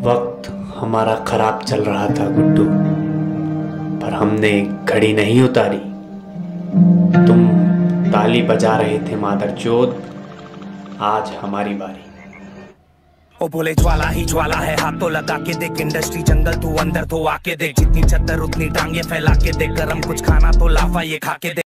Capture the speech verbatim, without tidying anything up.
वक्त हमारा खराब चल रहा था गुड्डू, पर हमने घड़ी नहीं उतारी। तुम ताली बजा रहे थे मादरचोद, आज हमारी बारी। ओ बोले ज्वाला ही ज्वाला है, हाथों लगा के देख, इंडस्ट्री जंगल तू अंदर तो आके देख, जितनी चद्दर उतनी टांगे फैला के देख, गरम कुछ खाना तो लाफा ये खा के देख।